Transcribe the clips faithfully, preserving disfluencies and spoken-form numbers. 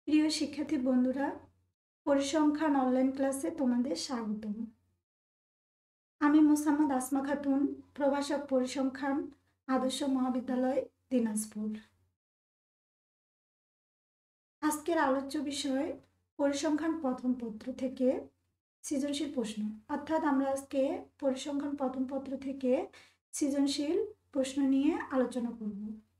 প্রিয় শিক্ষার্থী বন্ধুরা, পরিসংখ্যান অনলাইন ক্লাসে তোমাদের স্বাগতম। আমি মোসাম্মদ আসমা খাতুন, প্রভাষক পরিসংখ্যান, আদর্শ মহাবিদ্যালয়, দিনাজপুর। আজকের আলোচ্য বিষয় পরিসংখ্যান প্রথম পত্র থেকে সৃজনশীল প্রশ্ন, অর্থাৎ আমরা আজকে পরিসংখ্যান প্রথম পত্র থেকে সৃজনশীল প্রশ্ন নিয়ে আলোচনা করব।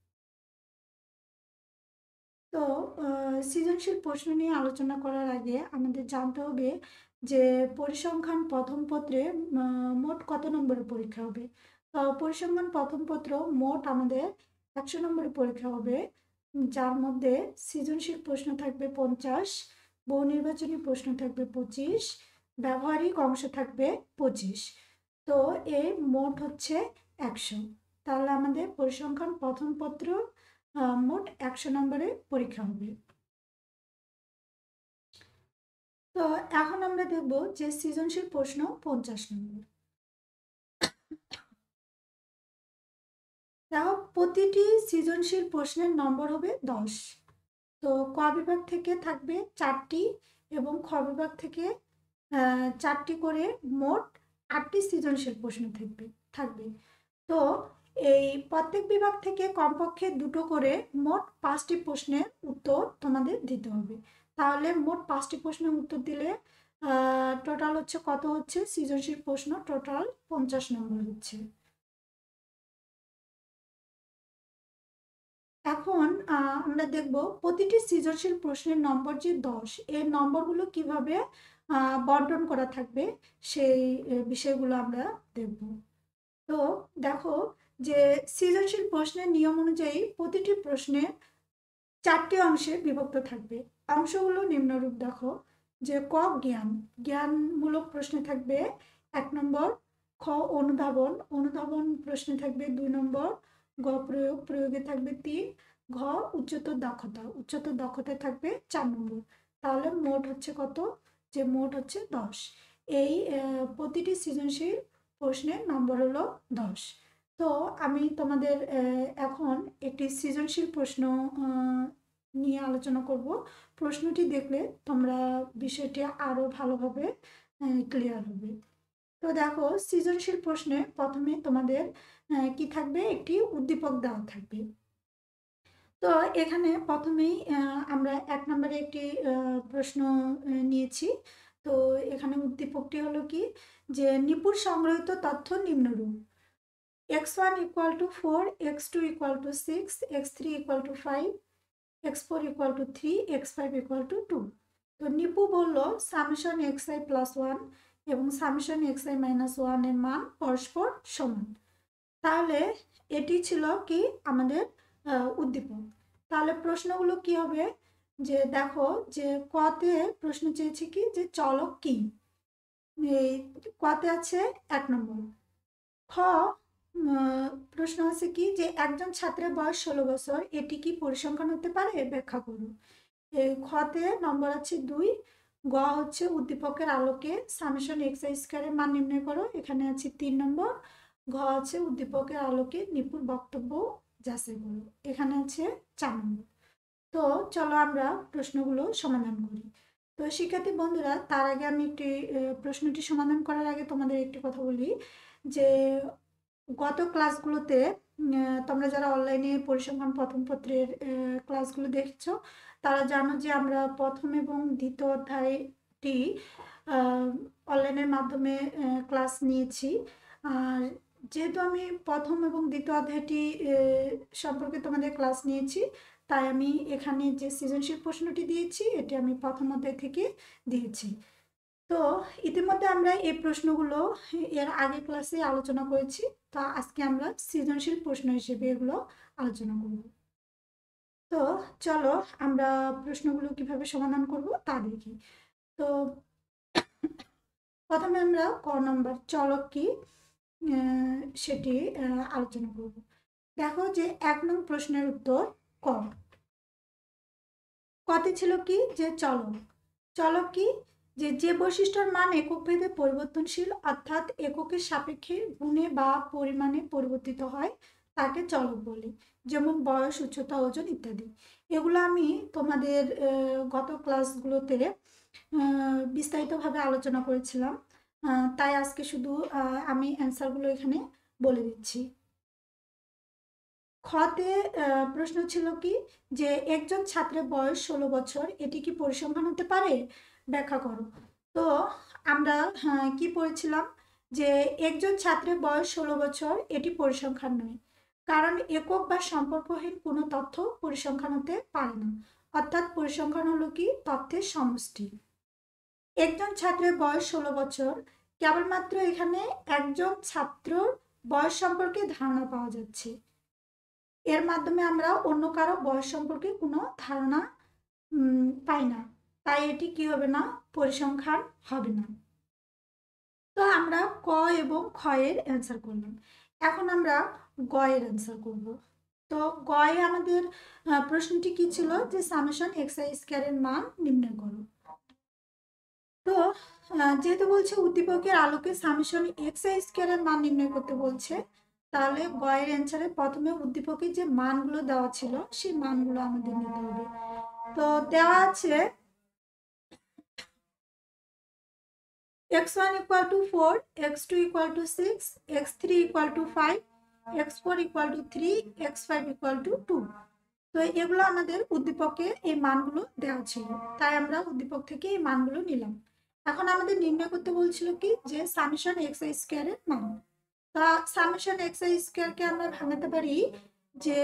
তো সৃজনশীল প্রশ্ন নিয়ে আলোচনা করার আগে আমাদের জানতে হবে যে পরিসংখ্যান প্রথম পত্রে মোট কত নম্বরের পরীক্ষা হবে। তো পরিসংখ্যান প্রথম পত্র মোট আমাদের একশো নম্বরের পরীক্ষা হবে, যার মধ্যে সৃজনশীল প্রশ্ন থাকবে পঞ্চাশ, বহু নির্বাচনী প্রশ্ন থাকবে পঁচিশ, ব্যবহারিক অংশ থাকবে পঁচিশ। তো এই মোট হচ্ছে একশো। তাহলে আমাদের পরিসংখ্যান প্রথম পত্র মোট একশো নম্বরের পরীক্ষা হবে। তো এখন আমরা দেখব যে সৃজনশীল প্রশ্ন পঞ্চাশ নম্বর। দেখো, প্রতিটি সৃজনশীল প্রশ্নের নম্বর হবে দশ। তো ক বিভাগ থেকে থাকবে চারটি এবং খ বিভাগ থেকে চারটি করে মোট আটটি সৃজনশীল প্রশ্ন থাকবে থাকবে তো এই প্রত্যেক বিভাগ থেকে কমপক্ষে দুটো করে মোট পাঁচটি প্রশ্নের উত্তর তোমাদের দিতে হবে। তাহলে মোট পাঁচটি প্রশ্নের উত্তর দিলে টোটাল হচ্ছে কত হচ্ছে, সৃজনশীল প্রশ্ন টোটাল পঞ্চাশ নম্বর হচ্ছে। এখন আমরা দেখব প্রতিটি সৃজনশীল প্রশ্নের নম্বর যে দশ, এই নম্বরগুলো কিভাবে বন্টন করা থাকবে সেই বিষয়গুলো আমরা দেখব। তো দেখো যে সৃজনশীল প্রশ্নের নিয়ম অনুযায়ী প্রতিটি প্রশ্নে চারটি অংশে বিভক্ত থাকবে। অংশগুলো নিম্নরূপ দেখো, যে ক জ্ঞান, জ্ঞানমূলক প্রশ্নে থাকবে এক নম্বর, খ অনুধাবন, অনুধাবন প্রশ্নে থাকবে দুই নম্বর, গ প্রয়োগ, প্রয়োগে থাকবে তিন, ঘ উচ্চতর দক্ষতা, উচ্চতর দক্ষতায় থাকবে চার নম্বর। তাহলে মোট হচ্ছে কত, যে মোট হচ্ছে দশ। এই প্রতিটি সৃজনশীল প্রশ্নের নম্বর হলো দশ। তো আমি তোমাদের এখন একটি সৃজনশীল প্রশ্ন নিয়ে আলোচনা করব। প্রশ্নটি দেখলে তোমরা বিষয়টি আরো ভালোভাবে ক্লিয়ার হবে। তো দেখো, সৃজনশীল প্রশ্নে প্রথমে তোমাদের কি থাকবে, একটি উদ্দীপক দেওয়া থাকবে। তো এখানে প্রথমেই আমরা এক নম্বরে একটি প্রশ্ন নিয়েছি। তো এখানে উদ্দীপকটি হলো কি, যে নিপুণ সংগ্রহিত তথ্য নিম্নরূপ: x one equal to four, x two equal to six, x three equal to five, x four equal to three, x five equal to two. তো নিপু বলল summation x i plus one এবং সামেশন এক্স আই মাইনাস ওয়ানের মান পরস্পর সমান। তাহলে এটি ছিল কি আমাদের উদ্দীপক। তাহলে প্রশ্নগুলো কি হবে, যে দেখো যে কতে প্রশ্ন চেয়েছি কি, যে চলক কি, এই কতে আছে এক নম্বর। খ প্রশ্ন আছে কি, যে একজন ছাত্রের বয়স ষোলো বছর, এটি কি পরিসংখ্যান হতে পারে, ব্যাখ্যা করুন। এই খতে নম্বর আছে দুই। গ হচ্ছে উদ্দীপকের আলোকে সামেশন এক্স আই স্কয়ারের মান নির্ণয় করো, এখানে আছে তিন নম্বর। ঘ আছে উদ্দীপকের আলোকে নিপুণ বক্তব্য যাচাই করো, এখানে আছে চার নম্বর। তো চলো আমরা প্রশ্নগুলো সমাধান করি। তো শিক্ষার্থী বন্ধুরা, তার আগে আমি একটি প্রশ্নটি সমাধান করার আগে তোমাদের একটি কথা বলি, যে গত ক্লাসগুলোতে তোমরা যারা অনলাইনে পরিসংখ্যান প্রথম পত্রের ক্লাসগুলো দেখছো, তারা জানো যে আমরা প্রথম এবং দ্বিতীয় অধ্যায়টি অনলাইনের মাধ্যমে ক্লাস নিয়েছি। আর যেহেতু আমি প্রথম এবং দ্বিতীয় অধ্যায়টি সম্পর্কে তোমাদের ক্লাস নিয়েছি, তাই আমি এখানে যে সৃজনশীল প্রশ্নটি দিয়েছি এটি আমি প্রথম অধ্যায় থেকে দিয়েছি। তো ইতিমধ্যে আমরা এই প্রশ্নগুলো এর আগে ক্লাসে আলোচনা করেছি। তো আজকে আমরা সৃজনশীল প্রশ্ন হিসেবে এগুলো আলোচনা করব। তো চলো আমরা প্রশ্নগুলো কিভাবে সমাধান করব তা দেখি। তো প্রথমে আমরা ক নম্বর চলক কি সেটি আলোচনা করব। দেখো যে এক নং প্রশ্নের উত্তর ক। কতে ছিল কি, যে চলক। চলক কি, যে যে বৈশিষ্ট্যের মান একক ভেদে পরিবর্তনশীল, অর্থাৎ এককের সাপেক্ষে গুণে বা পরিমাণে পরিবর্তিত হয়, তাকে চলক বলি, যেমন বয়স, উচ্চতা, ওজন ইত্যাদি। এগুলো আমি তোমাদের গত ক্লাসগুলোতে বিস্তারিতভাবে আলোচনা করেছিলাম, তাই আজকে শুধু আমি অ্যান্সারগুলো এখানে বলে দিচ্ছি। খতে প্রশ্ন ছিল কি যে একজন ছাত্রের বয়স ষোলো বছর, এটি কি পরিসংখ্যান হতে পারে, ব্যাখ্যা করো। তো আমরা কি পড়েছিলাম যে একজন ছাত্রের বয়স ষোলো বছর এটি পরিসংখ্যান নয়, কারণ একক বা সম্পর্কহীন কোনো তথ্য পরিসংখ্যান হতে পারে না। অর্থাৎ পরিসংখ্যান হলো কি তথ্যের সমষ্টি। একজন ছাত্রের বয়স ষোলো বছর, কেবলমাত্র এখানে একজন ছাত্রর বয়স সম্পর্কে ধারণা পাওয়া যাচ্ছে, এর মাধ্যমে আমরা অন্য কারো বয়স সম্পর্কে কোনো ধারণা পাই না, তাই এটি কি হবে না, পরিসংখ্যান হবে না। তো আমরা ক এবং খ এর অ্যান্সার করলাম। এখন আমরা গ এর অ্যান্সার করব। তো গ এ আমাদের প্রশ্নটি কি ছিল যে সামেশন এক্স আই স্কয়ারের মান নির্ণয় করো। তো যেহেতু বলছে উদ্দীপকের আলোকে সামেশন এক্স আই স্কয়ারের মান নির্ণয় করতে বলছে, তাহলে গ এর অ্যান্সারে প্রথমে উদ্দীপকের যে মানগুলো দেওয়া ছিল সেই মানগুলো আমাদের নিতে হবে। তো দেওয়া আছে x one equal to four, x two equal to six, x three equal to five, x four equal to three, x five equal to two. তো এগুলো আমাদের উদ্দীপকে এই মানগুলো দেওয়া ছিল, তাই আমরা উদ্দীপক থেকে এই মানগুলো নিলাম। এখন আমাদের নির্ণয় করতে বলছিল কি যে সামেশন এক্স আই স্কয়ারের মান। তা সামেশন এক্স আই স্কয়ারকে আমরা ভাঙাতে পারি যে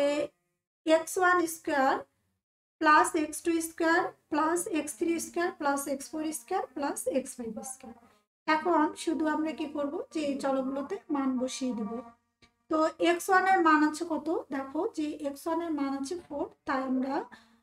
x one square plus x two square plus x three square plus x four square plus x five square. এখন শুধু আমরা কি করব যে এই চলকগুলোতে মান বসিয়ে দেব। তো এক্স ওয়ান এর মান আছে কত, দেখো যে এক্স ওয়ান এর মান আছে ফোর, তাই আমরা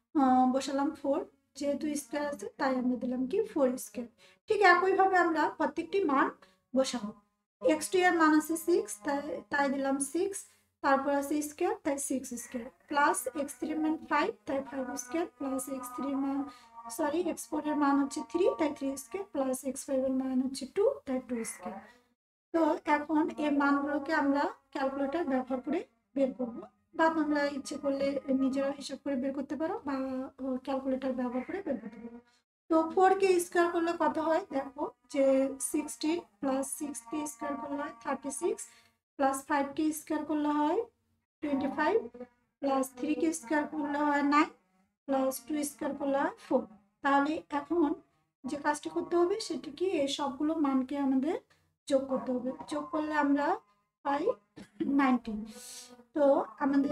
বসালাম ফোর, যেহেতু স্কয়ার আছে তাই আমরা দিলাম কি ফোর স্কয়ার। ঠিক একইভাবে আমরা প্রত্যেকটি মান বসাবো। এক্স টু এর মান আছে সিক্স, তাই তাই দিলাম সিক্স, তারপর আছে স্কয়ার তাই six square, plus x three মান ফাইভ তাই five square, plus x three মান সরি এক্স ফোর এর মান হচ্ছে থ্রি তাই three square, plus x five এর মান হচ্ছে টু তাই টু স্কয়ার। তো এখন এই মানগুলোকে আমরা ক্যালকুলেটর ব্যবহার করে বের করব, বা তোমরা ইচ্ছে করলে নিজেরা হিসাব করে বের করতে পারো বা ক্যালকুলেটর ব্যবহার করে বের করতে পারো। তো ফোর কে স্কয়ার করলে কত হয়, দেখো যে সিক্সটিন প্লাস সিক্স কে স্কয়ার করলে হয় থার্টি সিক্স, প্লাস ফাইভ কে স্কয়ার করলে হয় টোয়েন্টি ফাইভ, প্লাস থ্রি কে স্কয়ার করলে হয় নাইন, প্লাস টু স্কয়ার করলে হয় ফোর। তাহলে এখন যে কাজটি করতে হবে সেটি কি, এই সবগুলো মানকে আমাদের যোগ করতে হবে। যোগ করলে আমরা পাই নাইনটি। তো আমাদের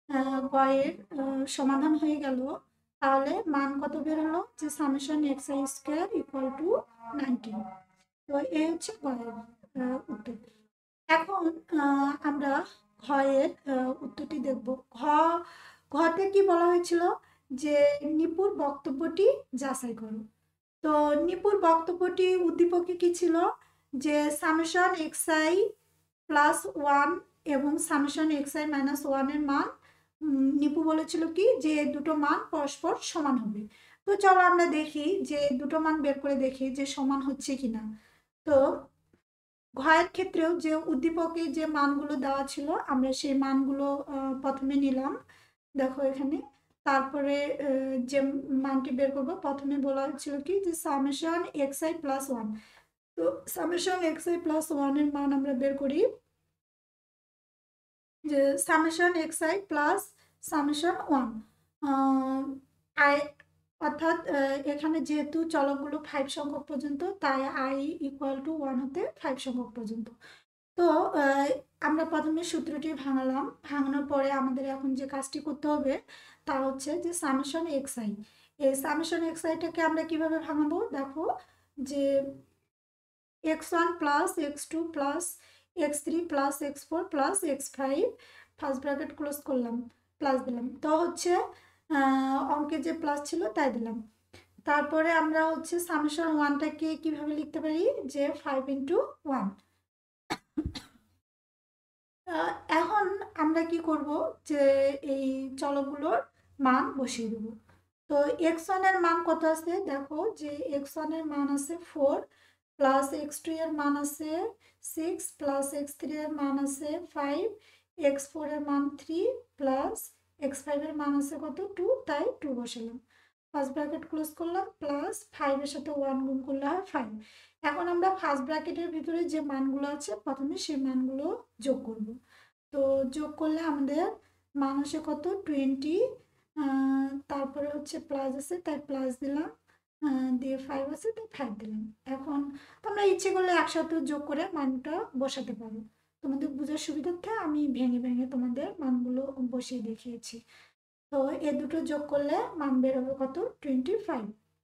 গয়ের সমাধান হয়ে গেল। তাহলে মান কত বের হলো যে summation x i square equal to ninety. তো এই হচ্ছে গয়ের উত্তর। এখন আমরা ঘয়ের উত্তরটি দেখব। ঘ ঘতে কি বলা হয়েছিল যে নিপুর বক্তব্যটি যাচাই করো। তো নিপুর বক্তব্যটি উদ্দীপকে কি ছিল যে summation x i plus one এবং সামেশন এক্স আই মাইনাস ওয়ানের মান নিপু বলেছিল কি যে দুটো মান পরস্পর সমান হবে। তো চলো আমরা দেখি যে দুটো মান বের করে দেখি যে সমান হচ্ছে কিনা। তো ঘয়ের ক্ষেত্রেও যে উদ্দীপকে যে মানগুলো দেওয়া ছিল আমরা সেই মানগুলো প্রথমে নিলাম, দেখো এখানে। তারপরে যে মানটি বের করবো প্রথমে বলা হচ্ছিল কি যে summation x i plus one. তো সামেশন এক্স আই প্লাস ওয়ানের মান আমরা বের করি যে summation x i plus summation one i, অর্থাৎ এখানে যেহেতু চলকগুলো ফাইভ সংখ্যক পর্যন্ত তাই আই ইকুয়াল টু ওয়ান হতে ফাইভ সংখ্যক পর্যন্ত। তো আমরা প্রথমে সূত্রটি ভাঙালাম, ভাঙানোর পরে আমাদের এখন যে কাজটি করতে হবে তা হচ্ছে যে সামেশন এক্স আই। এই সামেশন এক্স আইটাকে আমরা কিভাবে ভাঙাবো, দেখো যে x one plus x two plus x three plus x four plus x five, first bracket close করলাম, প্লাস দিলাম। তো হচ্ছে অঙ্কে যে প্লাস ছিল তাই দিলাম। তারপরে আমরা হচ্ছে সামেশন ওয়ানটাকে কিভাবে লিখতে পারি যে ফাইভ ইন্টু ওয়ান। এখন আমরা কি করব যে এই চলকগুলোর মান বসিয়ে দেব। তো এক্স ওয়ানের মান কত আছে, দেখো যে এক্স ওয়ানের মান আছে ফোর, প্লাস এক্স টু এর মান আছে সিক্স, প্লাস এক্স থ্রি এর মান আছে ফাইভ, এক্স ফোর এর মান থ্রি প্লাস এক্স ফাইভ এর মান আছে কত টু, তাই টু বসালাম, ফার্স্ট ব্র্যাকেট ক্লোজ করলাম, প্লাস ফাইভের সাথে ওয়ান গুণ করলে হয় ফাইভ। এখন আমরা ফার্স্ট ব্র্যাকেটের ভিতরে যে মানগুলো আছে প্রথমে সেই মানগুলো যোগ করব। তো যোগ করলে আমাদের মান আসে কত টোয়েন্টি, তারপরে হচ্ছে প্লাস আছে তাই প্লাস দিলাম, দিয়ে ফাইভ আছে তাই ফাইভ দিলাম। এখন তোমরা ইচ্ছে করলে একসাথে যোগ করে মানটা বসাতে পারো, তোমাদের বোঝার সুবিধার্থে আমি ভেঙে ভেঙে তোমাদের মানগুলো বসিয়ে দেখিয়েছি। তো এ দুটো যোগ করলে মান বের হবে কত টোয়েন্টি ফাইভ।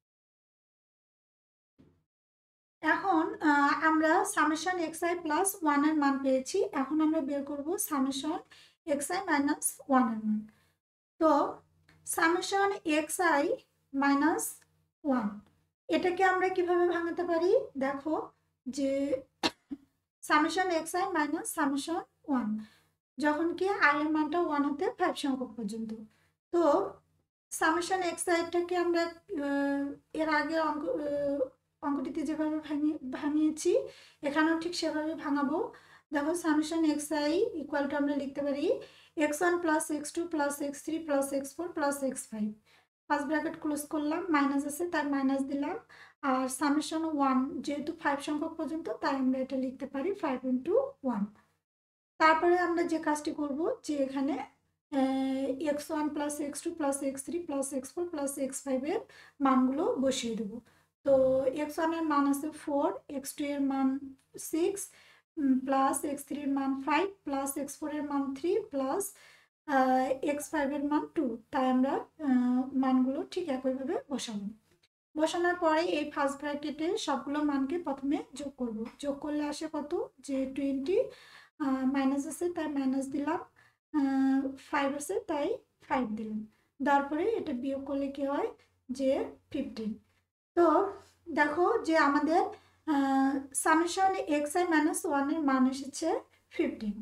এখন আমরা সামেশন এক্স আই প্লাস ওয়ানের মান পেয়েছি, এখন আমরা বের করব সামেশন এক্স আই মাইনাস ওয়ানের মান। তো summation x i minus one এটাকে আমরা কিভাবে ভাঙাতে পারি, দেখো যে summation x i minus summation one, যখন কি আই এর মানটা ওয়ান হতে ফাইভ সংখ্যক পর্যন্ত। তো সামেশন এক্স আইটাকে আমরা এর আগে অঙ্ক অঙ্কটিতে যেভাবে ভাঙিয়ে ভাঙিয়েছি এখানেও ঠিক সেভাবে ভাঙাবো। দেখো summation x i equal to আমরা লিখতে পারি x one plus x two plus x three plus x four plus x five, first bracket close করলাম, মাইনাস আছে তাই মাইনাস দিলাম, আর সামেশন ওয়ান যেহেতু ফাইভ সংখ্যক পর্যন্ত তাই আমরা এটা লিখতে পারি ফাইভ ইন্টু ওয়ান। তারপরে আমরা যে কাজটি করব যে এখানে x one plus x two plus x three plus x four plus x ফাইভের মানগুলো বসিয়ে দেবো। তো এক্স ওয়ানের মান আছে ফোর, এক্স টু এর মান সিক্স, প্লাস এক্স থ্রি এর মান ফাইভ, প্লাস এক্স ফোর এর মান থ্রি, প্লাস এক্স ফাইভ এর মান টু, তাই আমরা মানগুলো ঠিক একইভাবে বসাবো। বসানোর পরে এই ফার্স্ট ব্র্যাকেটে সবগুলো মানকে প্রথমে যোগ করব, যোগ করলে আসে কত যে টোয়েন্টি, মাইনাস আছে তাই মাইনাস দিলাম, ফাইভ আছে তাই ফাইভ দিলাম, তারপরে এটা বিয়োগ করলে কি হয় যে ফিফটিন। তো দেখো যে আমাদের সামেশন এক্স আই মাইনাস ওয়ানের মান এসেছে ফিফটিন।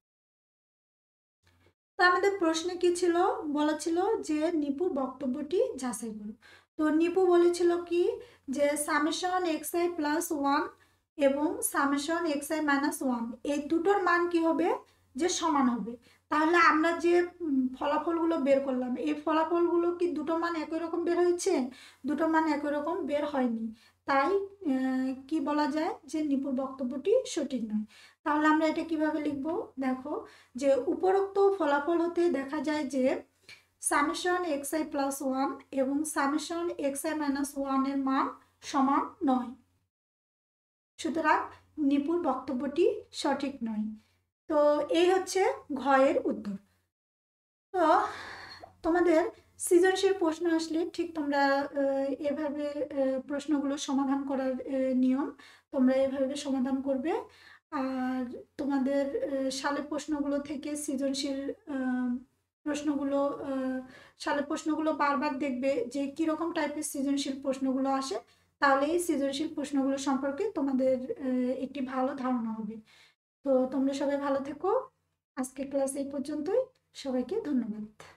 তো আমাদের প্রশ্নে কি ছিল, বলা ছিল যে নিপুর বক্তব্যটি যাচাই করো। তো নিপু বলেছিল কি যে summation x i plus one এবং summation x i minus one এই দুটোর মান কি হবে যে সমান হবে। তাহলে আমরা যে ফলাফলগুলো বের করলাম এই ফলাফলগুলো কি দুটো মান একই রকম বের হয়েছে, দুটো মান একই রকম বের হয়নি, তাই কি বলা যায় যে নিপুর বক্তব্যটি সঠিক নয়। তাহলে আমরা এটা কিভাবে লিখব, দেখো যে উপরোক্ত ফলাফল হতে দেখা যায় যে summation x i plus one এবং সামেশন এক্স আই মাইনাস ওয়ানের মান সমান নয়, সুতরাং নিপুর বক্তব্যটি সঠিক নয়। তো এই হচ্ছে ঘয়ের উত্তর। তো তোমাদের সৃজনশীল প্রশ্ন আসলে ঠিক তোমরা এভাবে প্রশ্নগুলো সমাধান করার নিয়ম, তোমরা এভাবে সমাধান করবে। আর তোমাদের সালে প্রশ্নগুলো থেকে সৃজনশীল প্রশ্নগুলো সালে প্রশ্নগুলো বারবার দেখবে যে কীরকম টাইপের সৃজনশীল প্রশ্নগুলো আসে, তাহলে এই সৃজনশীল প্রশ্নগুলো সম্পর্কে তোমাদের একটি ভালো ধারণা হবে। তো তোমরা সবাই ভালো থেকো, আজকে ক্লাস এই পর্যন্তই, সবাইকে ধন্যবাদ।